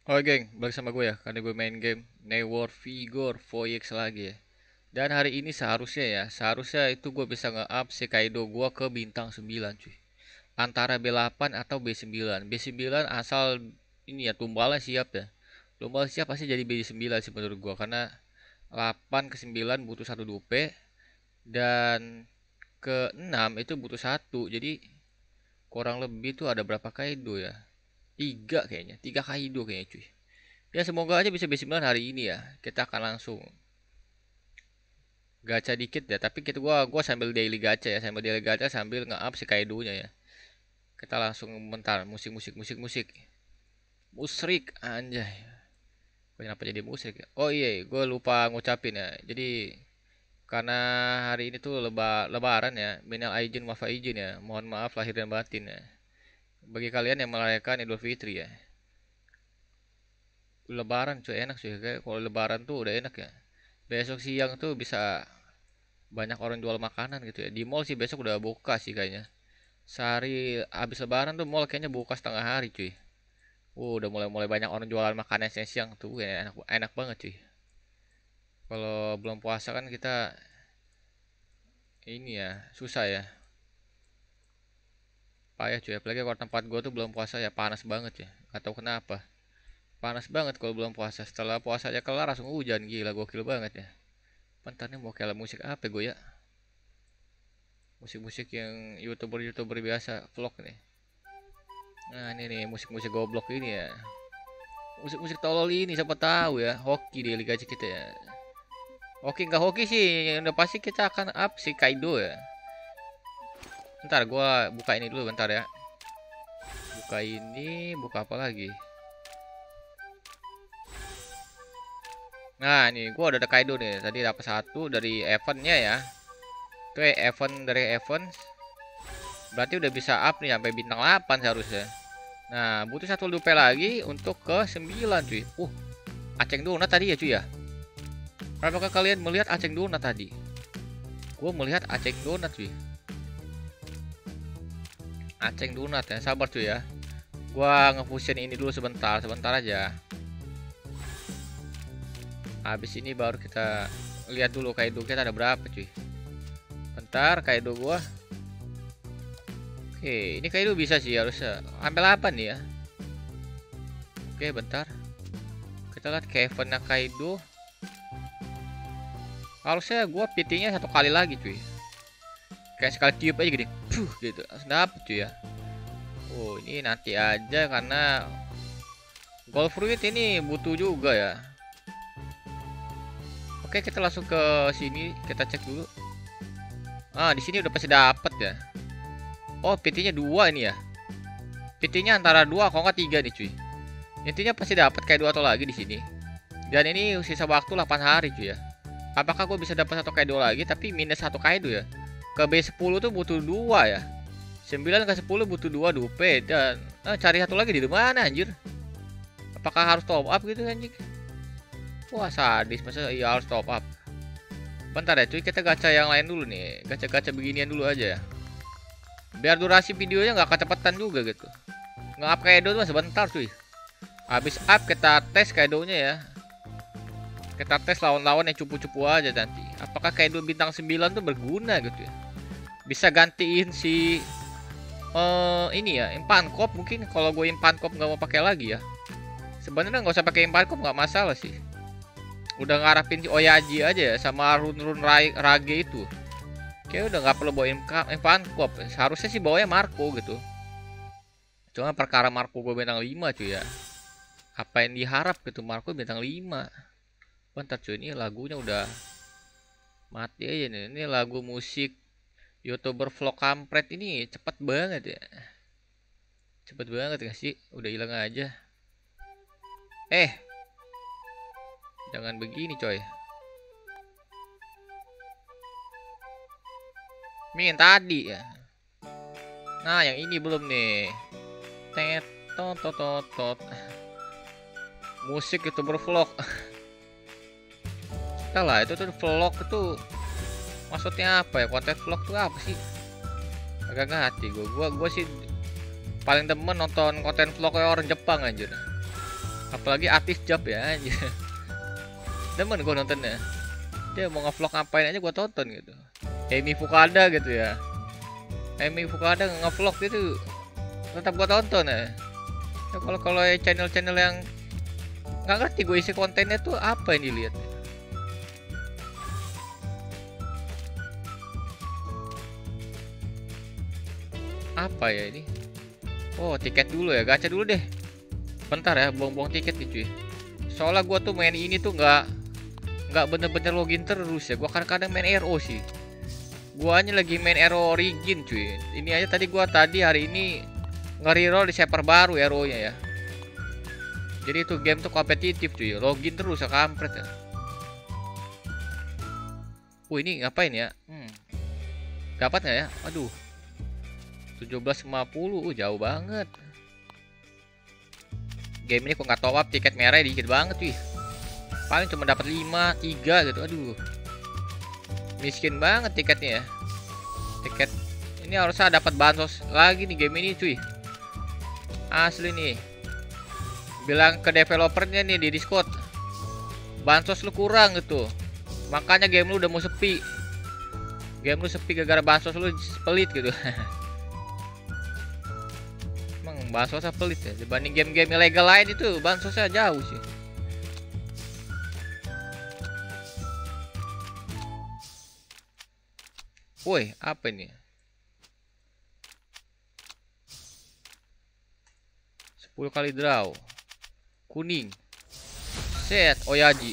Oke geng, balik sama gue ya, karena gue main game War Vigor 4X lagi ya. Dan hari ini seharusnya itu gue bisa nge-up si Kaido gue ke bintang 9 cuy. Antara B8 atau B9. B9 asal ini ya tumbalnya siap ya. Tumbal siap pasti jadi B9 sih menurut gue, karena 8 ke 9 butuh satu dupe dan ke 6 itu butuh satu. Jadi kurang lebih tuh ada berapa Kaido ya? Tiga kayaknya, tiga Kaido kayaknya cuy. Ya semoga aja bisa B9 hari ini ya. Kita akan langsung gacha dikit ya. Tapi gua sambil daily gacha ya, sambil daily gacha sambil nge-up si Kaido-nya ya. Kita langsung bentar musik. Musrik anjay. Kenapa jadi musik ya? Oh iya, gue lupa ngucapin ya. Jadi karena hari ini tuh lebaran ya. Minal aidin wal faizin ya. Mohon maaf lahir dan batin ya. Bagi kalian yang merayakan Idul Fitri ya. Lebaran cuy enak cuy. Kayak kalau lebaran tuh udah enak ya. Besok siang tuh bisa banyak orang jual makanan gitu ya. Di mall sih besok udah buka sih kayaknya. Sehari habis lebaran tuh mall kayaknya buka setengah hari cuy. Udah mulai banyak orang jualan makanan siang-siang tuh kayak enak, enak banget cuy. Kalau belum puasa kan kita ini ya susah ya. Payah cuy. Apalagi kalau tempat gua tuh belum puasa ya panas banget ya. Gak tahu kenapa. Panas banget kalau belum puasa. Setelah puasa aja kelar langsung hujan, gila gokil banget ya. Bentar nih mau kayak musik apa gue ya? Musik-musik yang youtuber biasa vlog nih. Nah ini nih musik-musik goblok ini ya. Musik-musik tolol ini siapa tahu ya. Hoki di Liga kita ya. Hoki nggak hoki sih, yang udah pasti kita akan up si Kaido ya. Bentar gua buka ini dulu bentar ya. Buka ini, buka apa lagi? Nah ini gua udah ada Kaido nih. Tadi dapat satu dari eventnya ya. Itu event dari event. Berarti udah bisa up nih sampai bintang 8 seharusnya. Nah, butuh satu dupe lagi untuk ke 9 cuy. Aceng donat tadi ya cuy ya. Apakah kalian melihat aceng donat tadi? Gue melihat aceng donat cuy. Aceng donat ya, sabar cuy ya. Gua ngefusion ini dulu sebentar aja. Habis ini baru kita lihat dulu Kaido kita ada berapa cuy. Bentar, Kaido gua. Oke, ini Kaido bisa sih harusnya. Ambil apa nih ya? Oke, bentar. Kita lihat Kevin Kaido. Harusnya gua PT-nya satu kali lagi cuy. Kayak sekali tiup aja gini. Gitu. Langsung dapet cuy ya. Oh, ini nanti aja karena Gold Fruit ini butuh juga ya. Oke, kita langsung ke sini, kita cek dulu. Ah, di sini udah pasti dapet ya. Oh, PT-nya 2 ini ya. PT-nya antara 2 kalau nggak 3 nih cuy. Intinya pasti dapat kayak 2 atau lagi di sini. Dan ini sisa waktu 8 hari cuy ya. Apakah gue bisa dapat satu Kaido lagi tapi minus satu Kaido ya? Ke B10 tuh butuh 2 ya. 9 ke 10 butuh 2 dupe dan cari satu lagi di mana anjir? Apakah harus top up gitu anjing? Wah, sadis masa iya harus top up. Bentar ya cuy, kita gacha yang lain dulu nih. Gacha-gacha beginian dulu aja ya. Biar durasi videonya nggak kecepatan juga gitu. Nge-up Kaido tuh sebentar cuy. Habis up kita tes Kaido-nya ya. Kita tes lawan-lawan yang cupu-cupu aja nanti. Apakah Kaido bintang 9 tuh berguna gitu ya? Bisa gantiin si ini ya, Impankop mungkin. Kalau gue Impankop nggak mau pakai lagi ya. Sebenarnya nggak usah pakai Impankop nggak masalah sih. Udah ngarapin si Oyaji aja ya sama run-run Rage itu. Kayak udah nggak perlu bawa Impankop. Seharusnya sih bawanya Marco gitu. Cuma perkara Marco gue bintang 5 cuy ya. Apa yang diharap gitu Marco bintang 5. Bentar cuy, ini lagunya udah mati aja nih. Ini lagu musik YouTuber vlog kampret ini cepet banget ya. Cepet banget gak sih? Udah hilang aja. Jangan begini coy. Ini yang tadi ya. Nah, yang ini belum nih. Tot. Musik YouTuber vlog. Lah itu tuh vlog itu maksudnya apa ya? Konten vlog tuh apa sih? Agak ngerti gue sih paling demen nonton konten vlog kayak orang Jepang anjir. Apalagi artis job ya anjir. Demen gue nontonnya. Dia mau ngevlog ngapain aja gue tonton gitu. Amy Fukada gitu ya. Amy Fukada ngevlog gitu tetap gue tonton ya. Ya kalau channel-channel yang nggak ngerti gue isi kontennya tuh apa yang dilihat. Apa ya ini? Oh, tiket dulu ya, gacha dulu deh. Bentar ya, buang-buang tiket nih cuy. Soalnya gua tuh main ini tuh nggak bener-bener login terus ya. Gua kadang-kadang main RO sih. Guanya lagi main RO Origin cuy. Ini aja tadi hari ini nge-reroll di server baru RO-nya ya. Jadi itu game tuh kompetitif cuy. Login terus ya, kampret ya. Ini ngapain ya? Dapat nggak ya? Aduh. 17.50, jauh banget. Game ini kok nggak top up, tiket merah dikit banget wih. Paling cuma dapat 5, 3 gitu. Aduh. Miskin banget tiketnya ya. Tiket ini harusnya dapat bansos lagi nih game ini cuy. Asli nih. Bilang ke developernya nih di Discord. Bansos lu kurang gitu. Makanya game lu udah mau sepi. Game lu sepi gara-gara bansos lu pelit gitu. Bansosnya pelit ya, dibanding game-game ilegal lain itu bansosnya jauh sih. Woi, apa ini? 10 kali draw. Kuning. Set, Oyaji.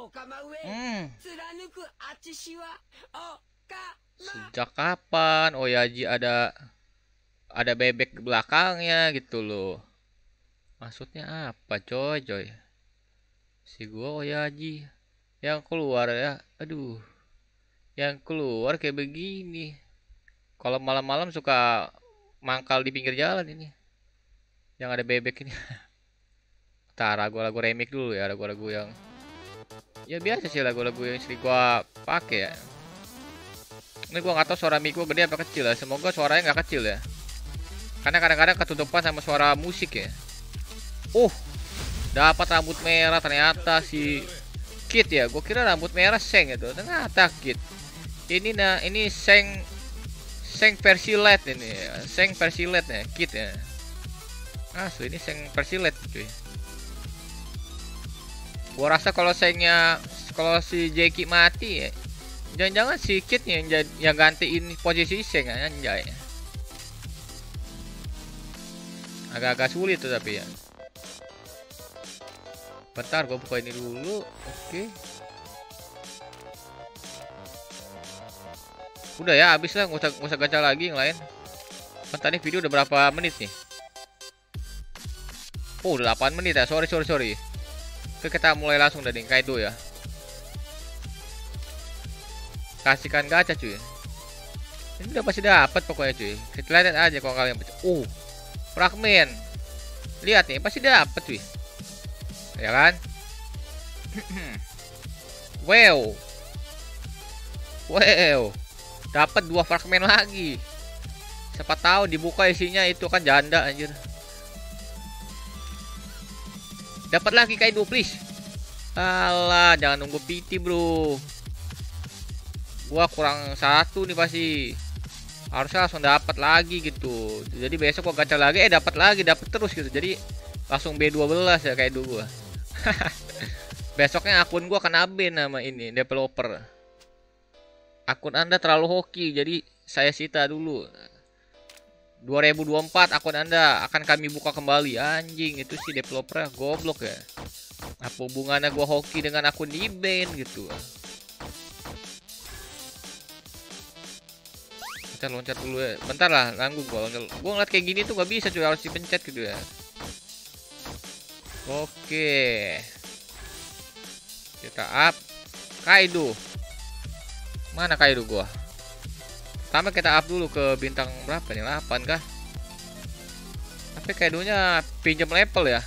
Sejak kapan Oyaji ada bebek di belakangnya gitu loh. Maksudnya apa coy? Si gua Oyaji yang keluar ya. Aduh. Yang keluar kayak begini. Kalau malam-malam suka mangkal di pinggir jalan ini. Yang ada bebek ini. Ntar lagu-lagu remix dulu ya, lagu-lagu yang ya biasa sih, lagu-lagu yang sering gua pakai ya. Ini gua nggak tahu suara mic gua gede apa kecil ya. Semoga suaranya nggak kecil ya. Karena kadang-kadang ketutupan sama suara musik ya. Dapat rambut merah ternyata si Kit ya. Gue kira rambut merah Seng itu. Ternyata Kit. Ini Seng versi LED ini. Seng versi LED ya, Kit ya. Asli ini Seng versi LED cuy. Gua rasa kalau si Jeki mati ya, jangan-jangan si Kit yang gantiin posisi Seng anjay. Agak-agak sulit tuh tapi ya. Bentar gue buka ini dulu. Oke. Udah ya, habis lah, nggak usah gacha lagi yang lain. Bentar nih, video udah berapa menit nih? Udah 8 menit ya. Sorry. Oke, kita mulai langsung dari Kaido ya. Kasihkan gacha cuy. Ini udah pasti dapat pokoknya cuy. Kita lihat aja kalau kalian baca. Fragmen. Lihat nih, pasti dapat cuy. Ya kan? Wow. Dapat 2 fragmen lagi. Siapa tahu dibuka isinya itu kan janda anjir. Dapat lagi Kaido please. Alah, jangan nunggu PT, bro. Gua kurang 1 nih pasti. Harusnya langsung dapat lagi gitu. Jadi besok gua gacha lagi dapat terus gitu. Jadi langsung B12 ya kayak dulu gua. Besoknya akun gua kena ban sama ini developer. Akun Anda terlalu hoki, jadi saya sita dulu. 2024 akun Anda akan kami buka kembali. Anjing, itu si developer goblok ya. Apa hubungannya gua hoki dengan akun di ban gitu. Kita loncat dulu ya. Bentar lah, nanggung gua. Gua ngeliat kayak gini tuh gak bisa cuy, harus dipencet gitu ya. Oke. Kita up Kaido. Mana Kaido gua? Pertama kita up dulu ke bintang berapa nih? 8 kah? Tapi Kaidonya pinjam level ya.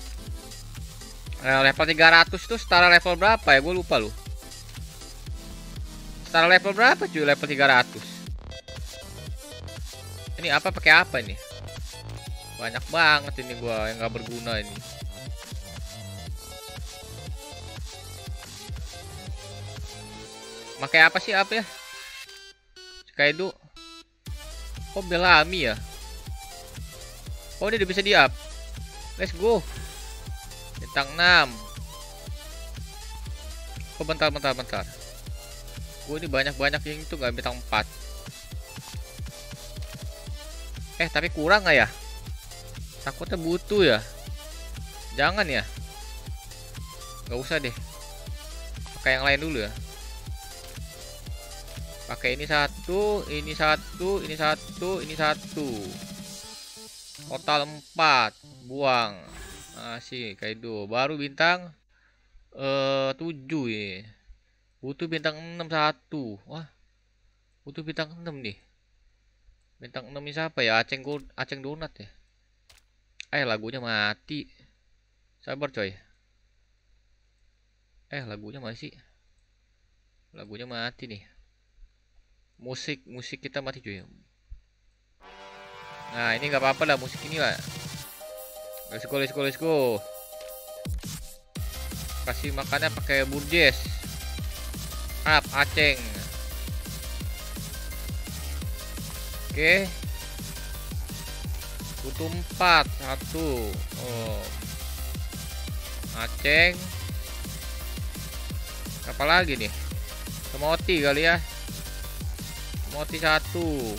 Level 300 itu setara level berapa ya? Gue lupa loh. Setara level berapa cuy level 300? Ini apa pakai apa ini? Banyak banget ini gua yang nggak berguna ini. Pakai apa sih apa ya? Kaido. Oh, Bellamy ya. Oh, ini udah bisa di up. Let's go. Bintang 6. Oh, bentar. Gue ini banyak yang itu nggak bintang 4. Tapi kurang nggak ya? Takutnya butuh ya. Jangan ya. Nggak usah deh. Pakai yang lain dulu ya. Pakai ini satu, ini satu, ini satu, ini satu. Total 4. Buang. Sih Kaido. Baru bintang 7 ya. Butuh bintang 6 satu. Wah. Butuh bintang 6 nih. Bintang 6 ini siapa ya? Aceng Donat ya. Lagunya mati. Sabar coy. Lagunya masih. Lagunya mati nih. Musik kita mati cuy. Nah, ini nggak apa-apa lah, musik ini lah. Let's go. Kasih makannya pakai Burgess. Up Aceng. Oke. Butuh 4. 1. Oh. Aceng. Apa lagi nih? Semoti kali ya. Semoti 1.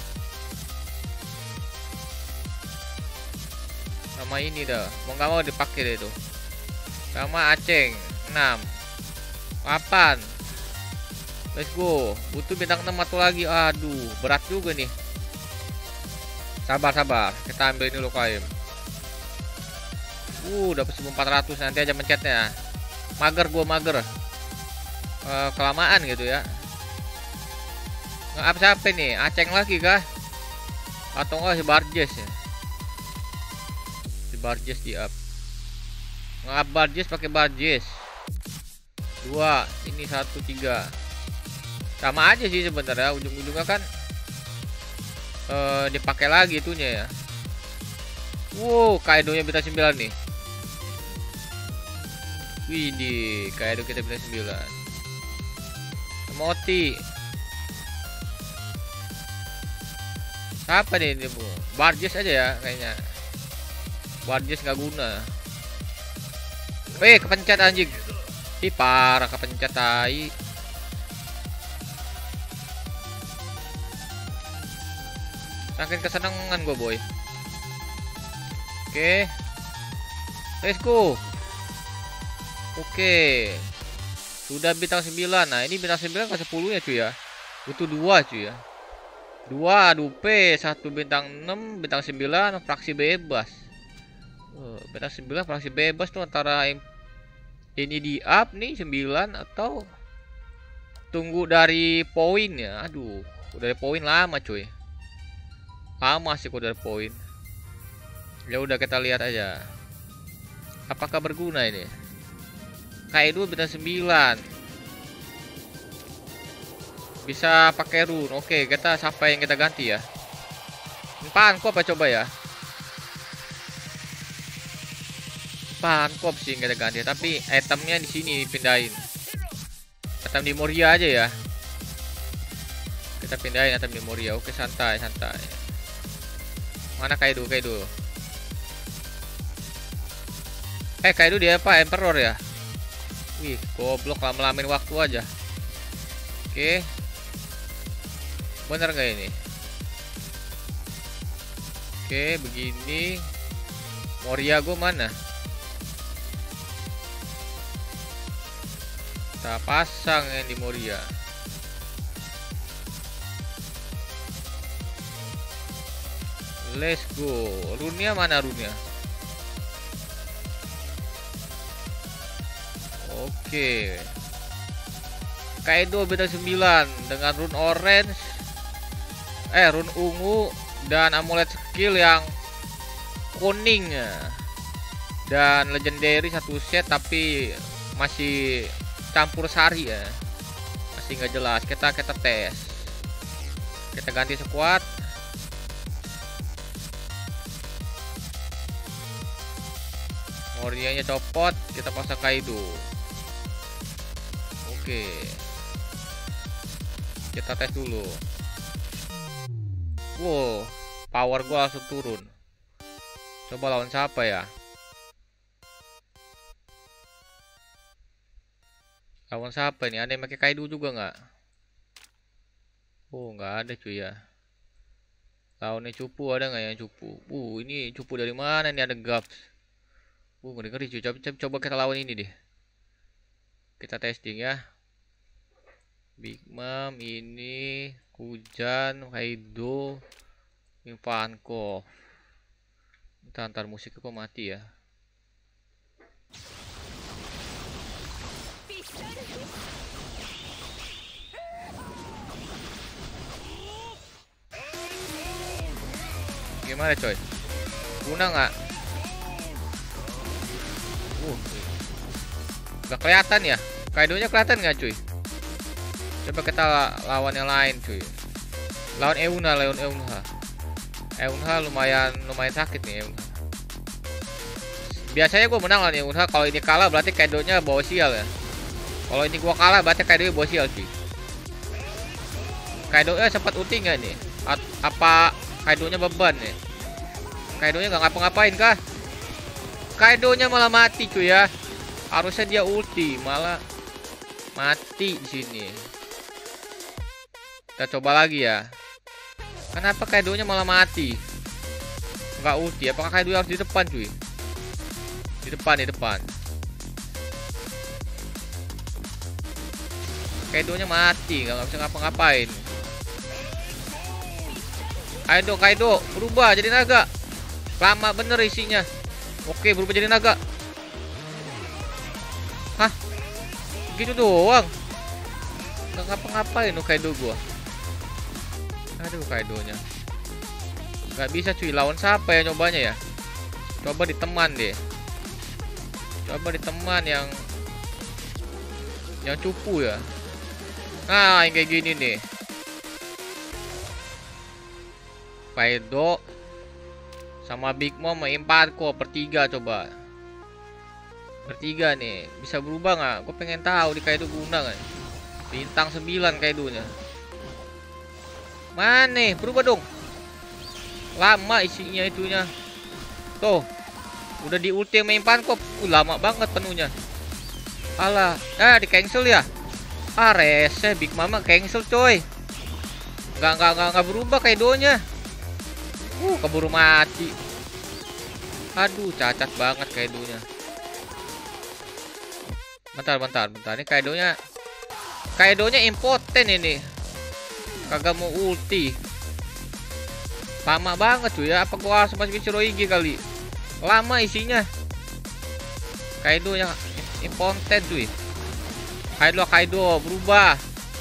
Sama ini dah. Mau nggak mau dipakai deh tuh. Sama Aceng 6. 8. Let's go. Butuh bintang 6 atau lagi. Aduh, berat juga nih. Sabar. Kita ambil dulu KM. Dapat 1400. Nanti aja mencetnya. Mager. Kelamaan gitu ya. Nge-up siapa nih? Aceng lagi kah? Atau enggak si Burgess ya? Si Burgess di up. Nge-up Burgess pakai Burgess. 2. Ini 1 3. Sama aja sih sebenarnya. Ujung-ujungnya kan dipakai lagi itunya ya. Kaido-nya bintang 9 nih. Widih, Kaido kita bintang 9. Moti. Apa nih ini bu? Burgess aja ya kayaknya. Burgess nggak guna. Kepencet anjing. Parah kepencet tai. Saking kesenangan gue boy. Oke. Let's go. Oke. Sudah bintang 9. Nah, ini bintang 9 ke 10 ya cuy ya. Butuh 2 cuy ya. 2 dupe, 1 bintang 6, bintang 9 fraksi bebas. Bintang 9 fraksi bebas tuh antara ini di up nih 9 atau tunggu dari poin ya. Aduh, udah dari poin lama cuy. Lama sih kok dari poin. Ya udah kita lihat aja. Apakah berguna ini? Kaido bintang 9. Bisa pakai rune. Oke, kita siapa yang kita ganti ya? Pankop apa coba ya? Pankop sih yang kita ganti, tapi itemnya di sini pindahin. Item di Moria aja ya. Kita pindahin item di Moria. Oke, santai. Mana Kaido? Kaido dia apa? Emperor ya? Wih, goblok lama-lamain waktu aja. Oke. Bener nggak ini? Oke, begini. Moria gue mana? Kita pasang yang di Moria. Let's go. Rune-nya mana rune-nya? Oke. Kaido bintang 9 dengan rune orange, rune ungu dan amulet skill yang kuning dan legendary satu set, tapi masih campur sari ya, masih nggak jelas. Kita tes, kita ganti squad. Morianya copot, kita pasang Kaido. Oke. Kita tes dulu. Wow, power gua langsung turun. Coba lawan siapa ya? Lawan siapa nih? Ada yang pakai Kaido juga nggak? Oh, nggak ada cuy ya. Lawannya cupu ada nggak yang cupu? Ini cupu dari mana nih? Ada Gaps. Ngeri-ngeri cuy. Coba kita lawan ini deh. Kita testing ya. Big Mom ini, Hujan, Kaido, Ivankov. Ntar musik kok mati ya. Gimana coy? Guna nggak? Gak kelihatan ya? Kaidonya kelihatan nggak cuy? Coba kita lawan yang lain cuy. Lawan Eunha. Eunha lumayan sakit nih Eunha. Biasanya gue menang lawan Eunha. Kalau ini kalah berarti Kaidonya bawa sial ya. Kalau ini gua kalah berarti Kaidonya bawa sial cuy. Kaidonya sempat ulti nggak nih? Apa Kaidonya beban nih? Kaidonya nggak ngapa-ngapain kah? Kaidonya malah mati cuy ya. Harusnya dia ulti, malah mati di sini. Kita coba lagi ya. Kenapa Kaidonya malah mati? Nggak ulti. Apakah Kaido harus di depan cuy? Di depan. Kaidonya mati, nggak bisa ngapa-ngapain. Kaido berubah jadi naga. Lama bener isinya. Oke, berubah jadi naga. Hah? Gitu doang. Nggak ngapa-ngapain Kaido gua. Aduh, Kaidonya nggak bisa cuy. Lawan siapa ya nyobanya ya? Coba di teman deh. Coba di teman yang cupu ya. Nah, yang kayak gini nih. Kaido sama Big Mom main 4 kok per 3 coba. Per 3 nih. Bisa berubah nggak? Gue pengen tahu di Kaido guna nggak? Bintang 9 Kaidonya. Mana? Berubah dong. Lama isinya itunya. Tuh. Udah di ulti main 4 kok. Lama banget penuhnya. Alah. Di cancel ya. Rese Big Mama cancel coy. Nggak berubah Kaidonya. Keburu mati. Aduh, cacat banget Kaidonya. Bentar. Ini Kaidonya impoten ini. Kagak mau ulti. Lama banget cuy ya. Apa gua harus masukin Shirohige kali? Lama isinya. Kaido yang impoten cuy. Kaido berubah.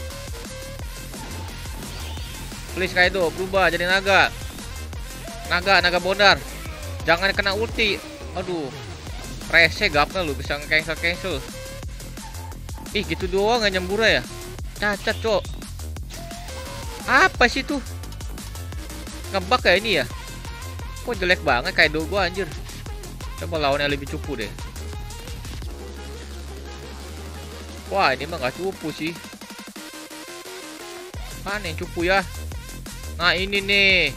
Please Kaido berubah jadi naga. Naga bodar. Jangan kena ulti. Aduh. Rese gapnya lu bisa cancel. Ih, gitu doang nggak nyembura ya? Cacat, cok. Apa sih tuh? Ngebug kayak ini ya? Kok jelek banget Kaido gua anjir. Coba lawannya lebih cupu deh. Wah, ini mah nggak cupu sih. Mana yang cupu ya? Nah, ini nih.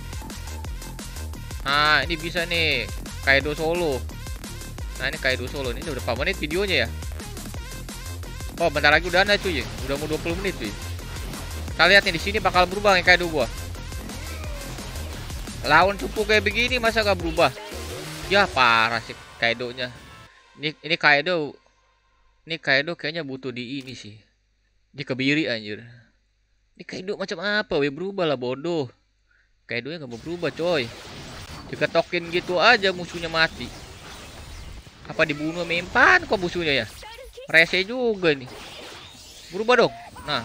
Nah, ini bisa nih. Kaido solo. Nah, ini Kaido solo. Ini udah berapa menit videonya ya? Oh, bentar lagi udah ada cuy. Udah mau 20 menit cuy. Kita lihat nih di sini bakal berubah nih Kaido gua. Lawan cupu kayak begini masa gak berubah? Ya parah sih Kaidonya. Ini Kaido. Ini Kaido kayaknya butuh di ini sih. Dikebiri anjir. Ini Kaido macam apa? Berubah lah bodoh. Kaidonya gak mau berubah coy. Diketokin gitu aja musuhnya mati. Apa dibunuh mempan kok musuhnya ya? Rese juga nih. Berubah dong. Nah.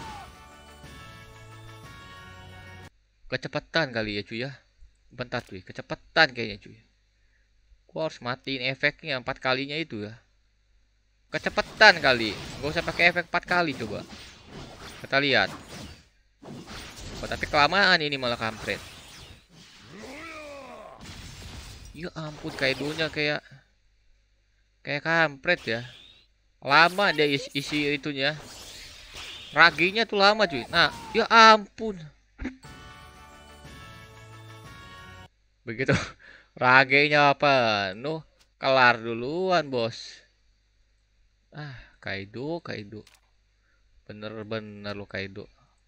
Kecepatan kali ya cuy ya. Bentar cuy. Kecepatan kayaknya cuy. Gua harus matiin efeknya 4 kalinya itu ya. Kecepatan kali. Gak usah pakai efek 4 kali coba. Kita lihat. Oh, tapi kelamaan ini malah kampret. Ya ampun Kaidonya kayak kampret ya. Lama dia isi itunya. Raginya tuh lama cuy. Nah, ya ampun. Begitu ragenya apa? Nuh, kelar duluan, Bos. Ah, Kaido, Kaido. Bener-bener lo Kaido.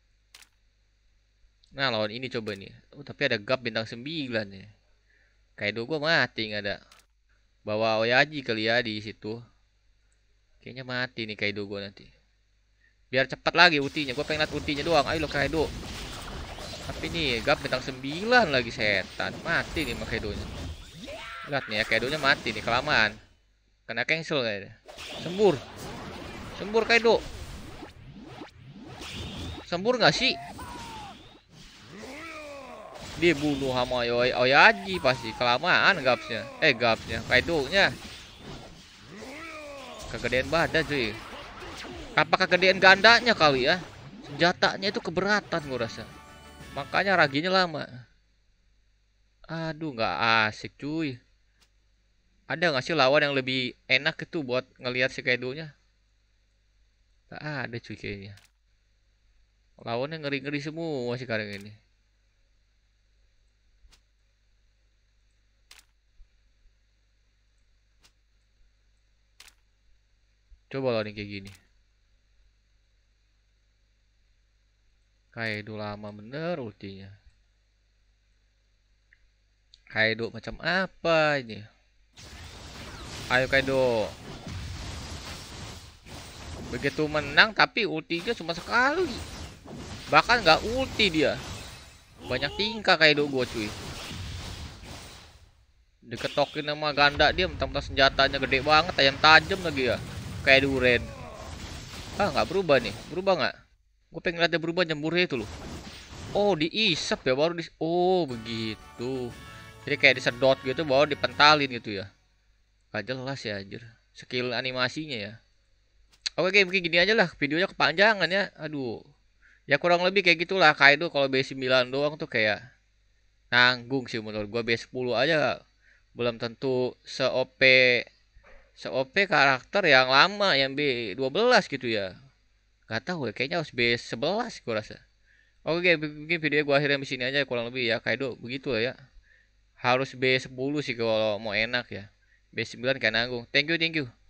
Nah, lawan ini coba nih. Oh, tapi ada gap bintang 9 ya. Kaido gua mati nggak ada. Bawa Oyaji kali ya di situ. Kayaknya mati nih Kaido gua nanti. Biar cepat lagi ultinya. Gua pengen lihat ultinya doang. Ayo lo Kaido. Tapi nih gap bintang 9 lagi setan. Mati nih sama Kaidonya. Lihat nih ya Kaidonya mati nih kelamaan. Kena cancel kayaknya. Sembur. Sembur Kaido. Sembur nggak sih? Dia bunuh sama Oyaji pasti kelamaan gapsnya. Gapsnya Kaido-nya. Kegedean badan cuy. Apa kegedean gandanya kali ya? Senjatanya itu keberatan gua rasa. Makanya raginya lama. Aduh nggak asik cuy. Ada nggak sih lawan yang lebih enak itu buat ngelihat si Kaido-nya? Gak ada cuy kayaknya. Lawannya ngeri-ngeri semua sekarang ini. Coba lawan kayak gini. Kaido lama bener ultinya. Kaido macam apa ini? Ayo Kaido. Begitu menang tapi ultinya cuma sekali. Bahkan nggak ulti dia. Banyak tingkah Kaido gua cuy. Diketokin sama ganda dia mentang-mentang senjatanya gede banget, tajam lagi ya. Kayak Duren. Ah nggak berubah nih. Berubah nggak? Gue pengen lihat dia berubah nyemburnya itu loh. Oh diisep ya baru di. Oh begitu. Jadi kayak disedot gitu baru dipentalin gitu ya. Gak jelas ya anjir. Skill animasinya ya. Oke mungkin gini aja lah. Videonya kepanjangan ya. Aduh. Ya kurang lebih kayak gitulah. Kaido kalau B9 doang tuh kayak nanggung sih menurut gua. B10 aja belum tentu se-OP karakter yang lama yang B12 gitu ya. Gak tahu ya kayaknya harus B11 gua rasa. Oke mungkin video gua akhirnya di sini aja kurang lebih ya. Kaido begitu lah ya. Harus B10 sih kalau mau enak ya. B9 kayak nanggung. Thank you, thank you.